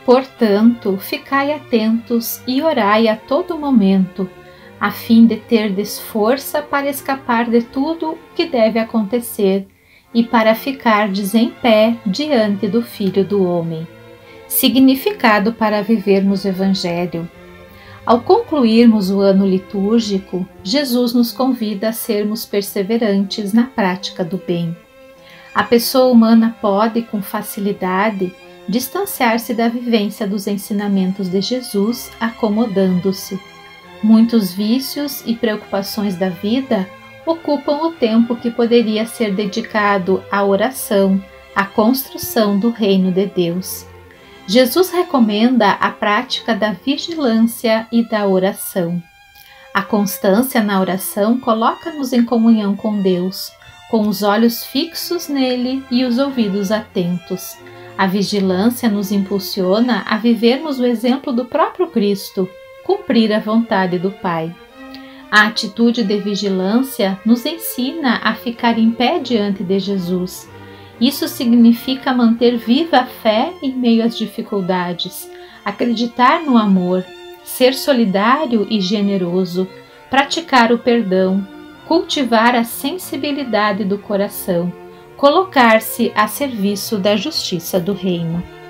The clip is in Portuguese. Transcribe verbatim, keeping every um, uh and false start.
Portanto, ficai atentos e orai a todo momento, a fim de terdes força para escapar de tudo o que deve acontecer e para ficardes em pé diante do Filho do Homem. Significado para vivermos o Evangelho. Ao concluirmos o ano litúrgico, Jesus nos convida a sermos perseverantes na prática do bem. A pessoa humana pode, com facilidade, distanciar-se da vivência dos ensinamentos de Jesus, acomodando-se. Muitos vícios e preocupações da vida ocupam o tempo que poderia ser dedicado à oração, à construção do reino de Deus. Jesus recomenda a prática da vigilância e da oração. A constância na oração coloca-nos em comunhão com Deus, com os olhos fixos nele e os ouvidos atentos. A vigilância nos impulsiona a vivermos o exemplo do próprio Cristo, cumprir a vontade do Pai. A atitude de vigilância nos ensina a ficar em pé diante de Jesus. Isso significa manter viva a fé em meio às dificuldades, acreditar no amor, ser solidário e generoso, praticar o perdão, cultivar a sensibilidade do coração, colocar-se a serviço da justiça do reino.